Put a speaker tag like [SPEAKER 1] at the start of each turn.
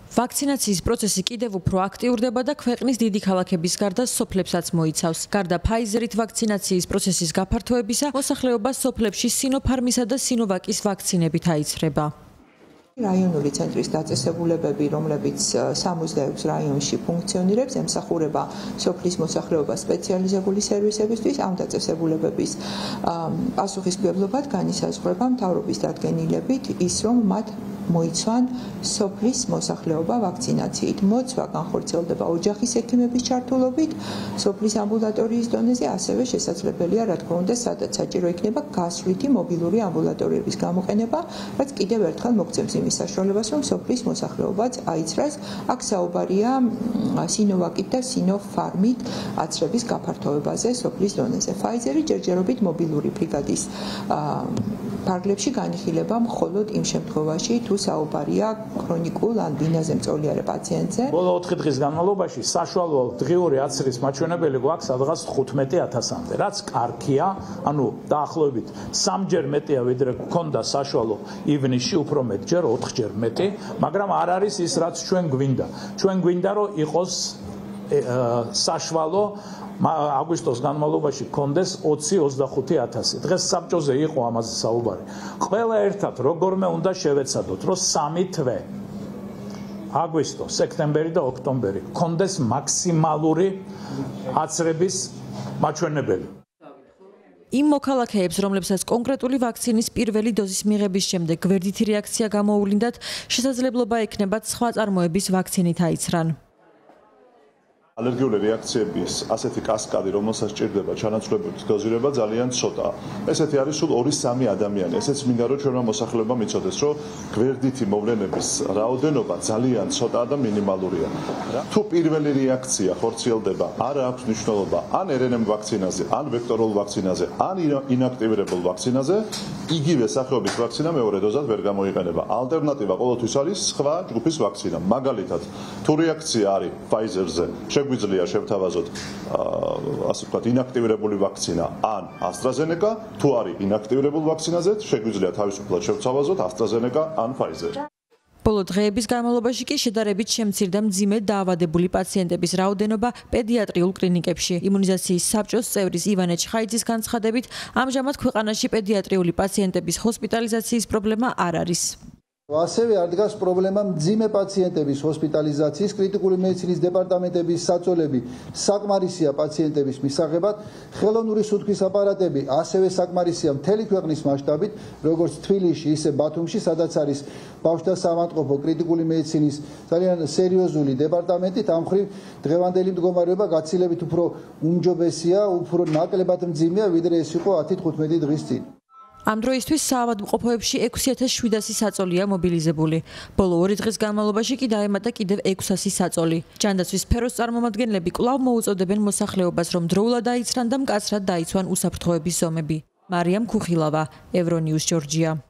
[SPEAKER 1] ვაქცინაციის პროცესი კიდევ უფრო აქტიურდება და ქვეყნის დიდი ქალაქების გარდა სოფლებსაც მოიცავს. გარდა Pfizer-ით ვაქცინაციის პროცესის გაფართოებისა, მოსახლეობა სოფლებში Sinopharm-ისა და Sinovac-ის ვაქცინებით აიცრება.
[SPEAKER 2] რაიონული ცენტრის დაწესებულებები, რომლებიც 66 რაიონში ფუნქციონირებს, ემსახურება სოფლის მოსახლეობას სპეციალიზებული სერვისებისთვის, ამ დაწესებულებების პასუხისმგებლობად განისაზღვრება მთავრობის დადგენილებით ის, რომ მათ მოიცვან სოფლის მოსახლეობა ვაქცინაციით. მოცვა განხორციელდება ოჯახის ექიმების ჩართულობით, სოფლის ამბულატორიის დონეზე, ასევე შესაძლებელია, რა თქმა უნდა, სადაც საჭირო იქნება გასვლითი მობილური ამბულატორიების გამოყენება, რაც კიდევ ერთხელ მოგცემს იმის საშუალებას, რომ სოფლის მოსახლეობაც აიცრას. აქ საუბარია Sinovac-ით და Sinopharm-ით აცრების გაფართოებაზე სოფლის დონეზე. Pfizer-ი ჯერჯერობით მობილური ბრიგადის ფარგლებში განიხილება მხოლოდ იმ შემთხვევაში, თუ საუბარია ქრონიკულ ან ბინაზე მწოლიარე პაციენტზე.
[SPEAKER 3] ბოლო 4 დღის განმავლობაში საშუალო დღიური აცრის მაჩვენებელი გვაქვს სადღაც 15,000-მდე, რაც კარგია, ანუ დაახლოებით 3-ჯერ მეტია, ვიდრე გქონდა საშუალო ივნისში, უფრო მეტჯერ, 4-ჯერ მეტი, მაგრამ არ არის ის, რაც ჩვენ გვინდა. ჩვენ გვინდა, რომ იყოს საშუალო აგვისტოს განმავლობაში გქონდეს 20-25,000. დღეს საბჭოზე იყო ამაზე საუბარი. ყველა ერთად როგორმე უნდა შევეცადოთ, რომ 3 თვე აგვისტო, სექტემბერი და ოქტომბერი გქონდეს მაქსიმალური აცრების მაჩვენებელი.
[SPEAKER 1] იმ მოქალაქეებს, რომლებსაც კონკრეტული ვაქცინის პირველი დოზის მიღების შემდეგ გვერდითი რეაქცია გამოუვლინდათ, შესაძლებლობა ექნებათ სხვა წარმოების ვაქცინით აიცრან.
[SPEAKER 4] ალერგიული რეაქციების ასეთი კასკადი, რომელსაც სჭირდება ჩანაცვლებით დოზირება ძალიან ცოტა. ესეთი არის სულ 2-3 ადამიანი. ესეც მინდა რომ ჩვენმა მოსახლეობამ იცოდეს, რომ გვერდითი მოვლენების რაოდენობა ძალიან ცოტაა და მინიმალურია. თუ პირველი რეაქცია ხორციელდება, არ აქვს მნიშვნელობა ან RNA ვაქცინაზე, ან ვექტორულ ვაქცინაზე, ან ინაქტივირებულ ვაქცინაზე, იგივე სახეობის ვაქცინა მეორე დოზად ვერ გამოიყენება. ალტერნატივა ყოველთვის არის სხვა ჯგუფის ვაქცინა. მაგალითად, თუ რეაქცია არის Pfizer-ზე, გვიძლია შევთავაზოთ ასე ვთქვათ ინაქტივირებული ვაქცინა ან AstraZeneca, თუ არის ინაქტივირებულ ვაქცინაზე, შეგვიძლია თავისუფლად შევთავაზოთ AstraZeneca ან Pfizer.
[SPEAKER 1] ბოლო დღეების განმავლობაში კი შედარებით შემცირდა მძიმე დაავადებული პაციენტების რაოდენობა პედიატრიულ კლინიკებში. იმუნიზაციის საბჭოს წევრის ივანე ჩხაიძის განცხადებით, ამჟამად ქვეყანაში პედიატრიული პაციენტების ჰოსპიტალიზაციის პრობლემა არ არის.
[SPEAKER 5] ასევე არ დგას პრობლემა მძიმე პაციენტების ჰოსპიტალიზაციის, კრიტიკული მედიცინის დეპარტამენტების საწოლები საკმარისია პაციენტების მისაღებად, ხელოვნური სუნთქვის აპარატები ასევე საკმარისია მთელი ქვეყნის მასშტაბით, როგორც თბილისში, ისე ბათუმში, სადაც არის ბავშვთა საავადმყოფო კრიტიკული მედიცინის ძალიან სერიოზული დეპარტამენტი. ამ მხრივ დღევანდელი მდგომარეობა გაცილებით უფრო უმჯობესია, უფრო ნაკლებად მძიმეა, ვიდრე ეს იყო 10-15 დღის წინ.
[SPEAKER 1] ამ დროისთვის საავადმყოფოებში 6,700 საწოლია მობილიზებული. ბოლო 2 დღის განმავლობაში კი დაემატა კიდევ 600 საწოლი. ჯანდაცვის სფეროს წარმომადგენლები კვლავ მოუწოდებენ მოსახლეობას, რომ დროულად აიცრან და მკაცრად დაიცვან უსაფრთხოების ზომები. მარიამ ქუხილავა, Euronews, Georgia.